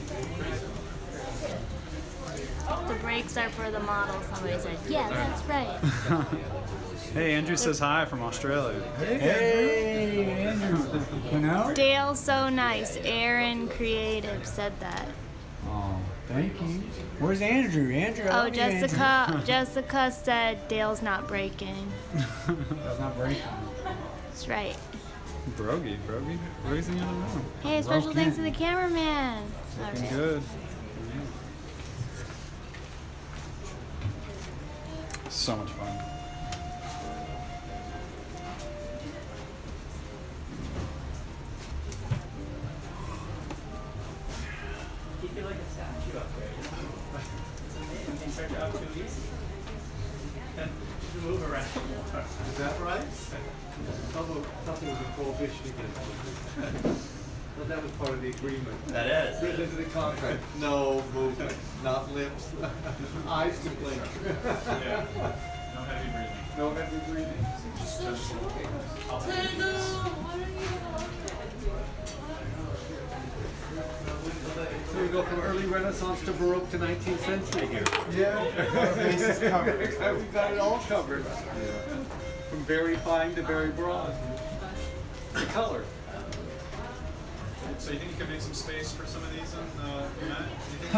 The breaks are for the model, somebody said. Yeah, that's right. Hey, Andrew says hi from Australia. Hey, Andrew. You know? Dale's so nice. Aaron Creative said that. Oh, thank you. Where's Andrew? Andrew, I Oh, love you, Jessica. Andrew. Jessica said Dale's not breaking. That's not breaking. That's right. Brogie. Brogie's in the other room. Hey, special thanks to the cameraman. Looking Okay. good. So much fun. Keep it like a statue up there. You can stretch it out too easy. Move around more. Is that right? Something was a prohibition against. Well, that was part of the agreement. That is. Written into the contract. No movement, not lips. Eyes to blink. Yeah. No heavy breathing. No heavy breathing. So we go from early Renaissance to Baroque to 19th century here. Yeah. Our base is covered. We got it all covered. Yeah. very fine to very broad. The color. So you think you could make some space for some of these in the Met?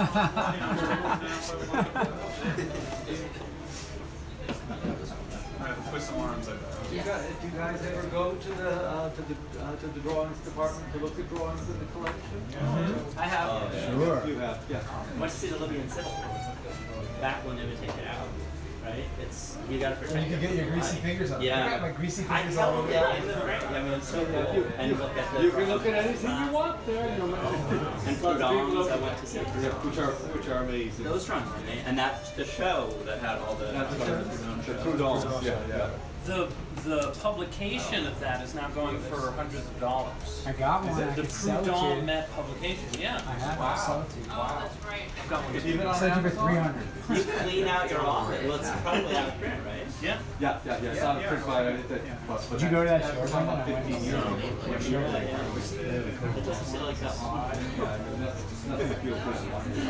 I have to twist some arms, I bet. Do you guys ever go to the drawings department to look at drawings in the collection? I have. Sure. You have, yeah. Went to see the Libyan Civil back when they would take it out. Right? It's you gotta protect. And you can get your greasy fingers on it. Yeah. I got my greasy I fingers tell all them, over. yeah, in the frame. I mean, it's so cool. And look at the. You can look at anything you want there. And Plodons, I went to see. Which are amazing. Those drawings were amazing. And that's the show that had all the. The Prud'hommes, yeah. The publication of that is now going for hundreds of dollars. I got one. I The could sell to Prud'homme you. Met publication, yeah. I have one. Sell it to you. Wow. That's right. I've got one. I'll sell you for 300. You clean out your office. Well, it's probably out of print, right? Yeah. Yeah. It's out of print by Did you go to that show? We're talking about 15 years ago. It doesn't feel like that long. Nothing to feel good.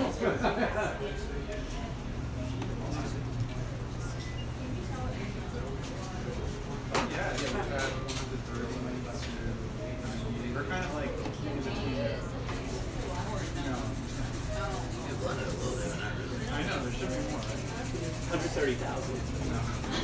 Yeah, we've had one of the thirds. We're kind of like in between. I know, there should be more, right? 130,000. No.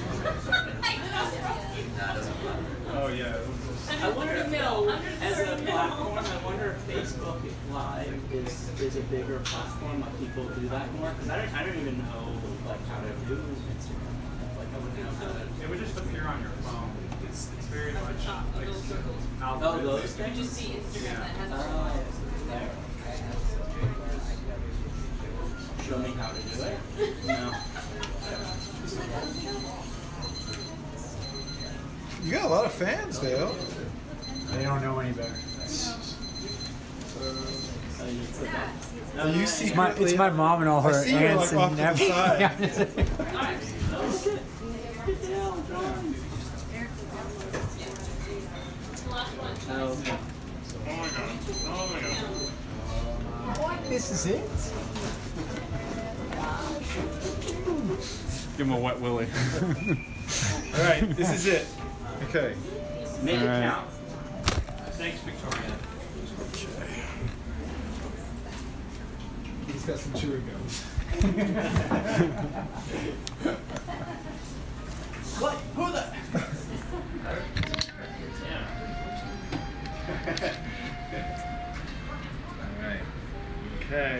Oh, yeah. I wonder if as a platform, I wonder if Facebook Live is a bigger platform, like people do that more, because I don't even know like how to do Instagram. Like I wouldn't know how to. It would just appear on your phone. It's very much like Oh, those things? You just see Instagram that has there. Show me how to do it? No. You got a lot of fans, Dale. They don't know any better. You secretly, It's my mom and all her I see her, aunts like, off and to the everything. This is it? Give him a wet willy. All right, this is it. Okay. Make it count. Thanks, Victoria. Okay. He's got some chewing gum. What? Who the? All right. Okay.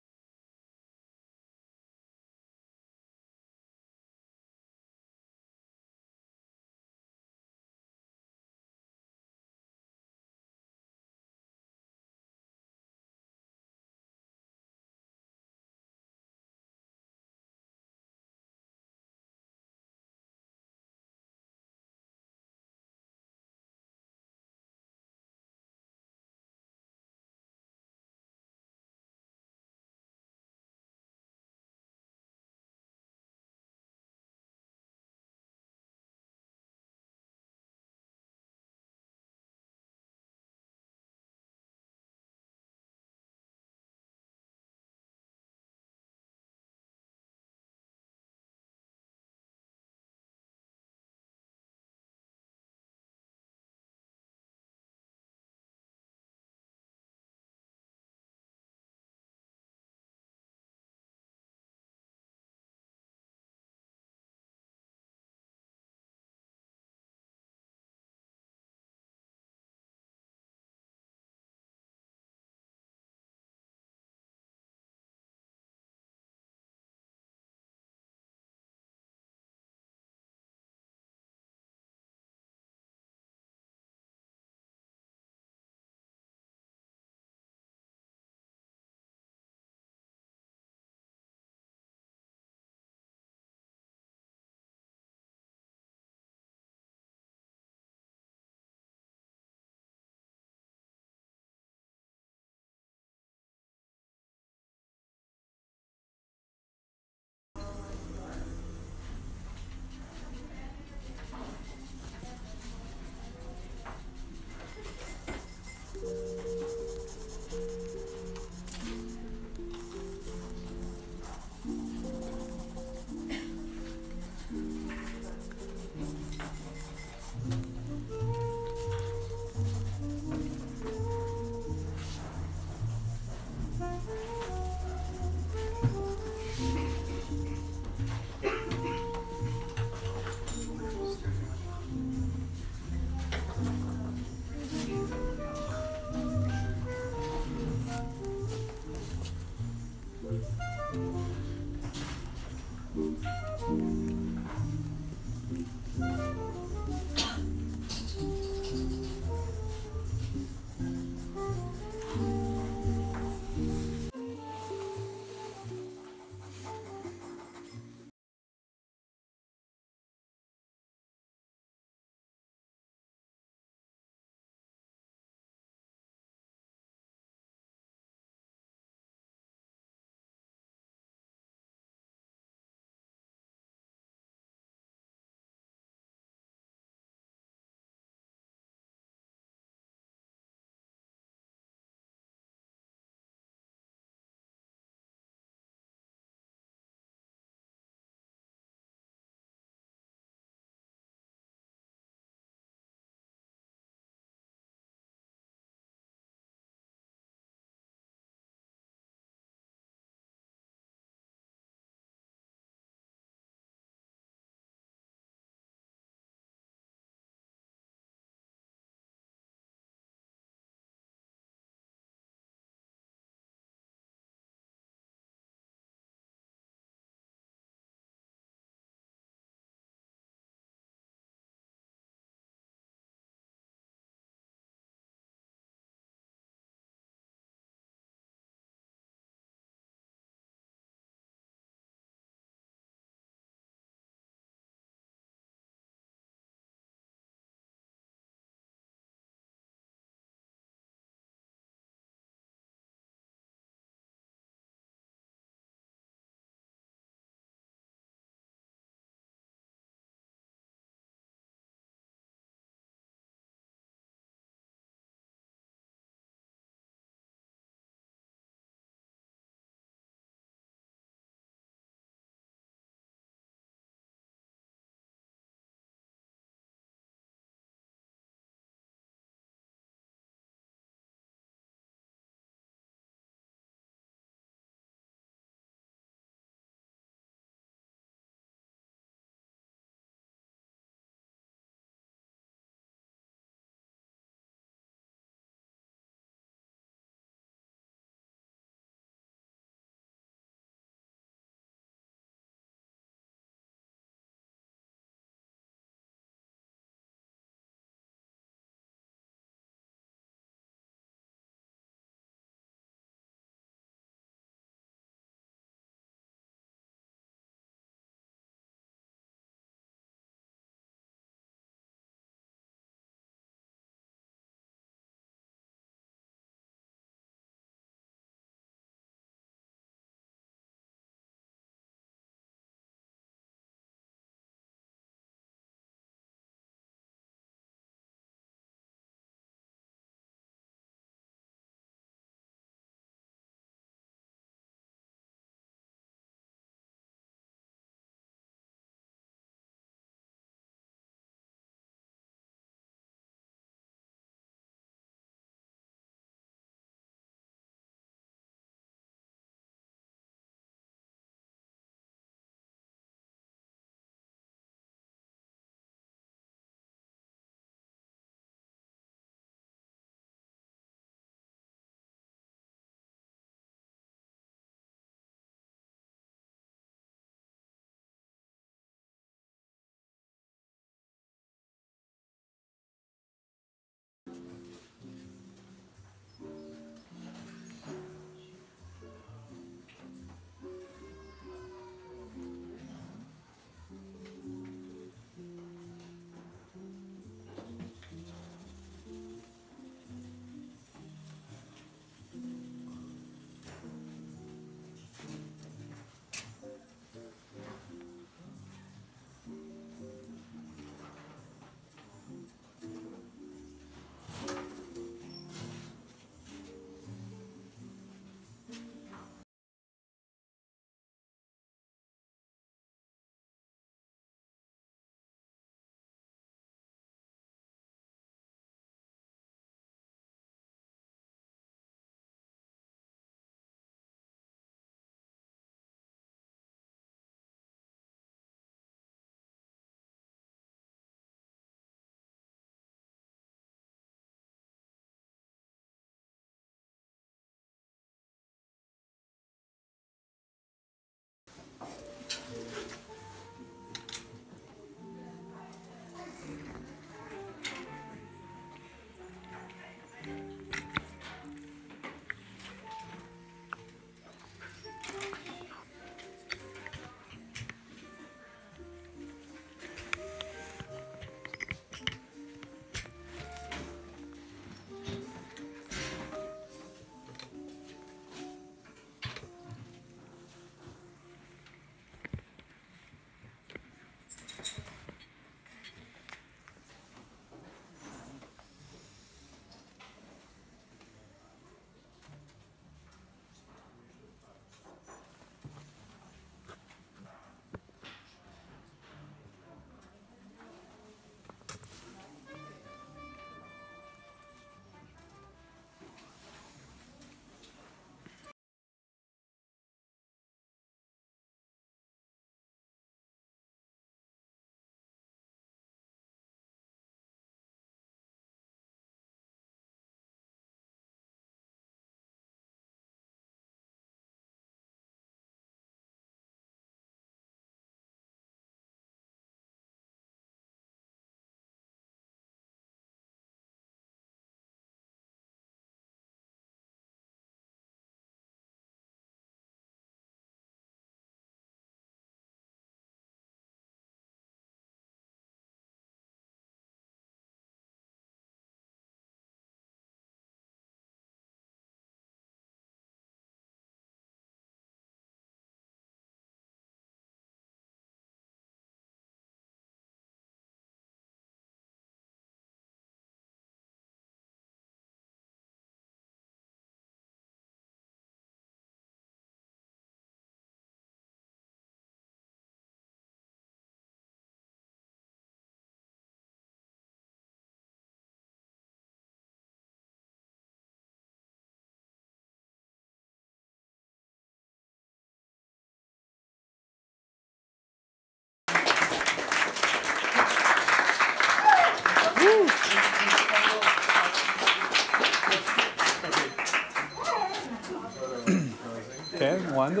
Okay, Wanda.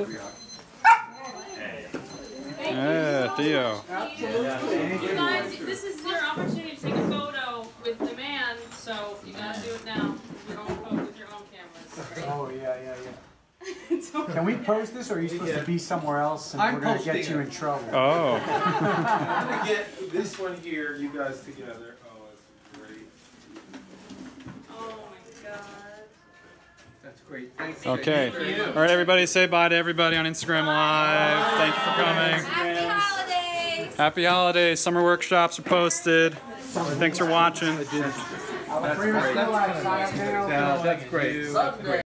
Yeah, Theo. You guys, this is your opportunity to take a photo with the man, so you gotta do it now. With your own cameras. Oh, yeah. Can we post this, or are you supposed to be somewhere else and we're going to get you in trouble? Oh. I'm going to get this one here, you guys together. Oh, it's great. Oh my god. That's great. Thanks. Okay. Thank you. All right, everybody, say bye to everybody on Instagram Live. Thank you for coming. Happy holidays! Happy holidays. Summer workshops are posted. Thanks for watching. That's great.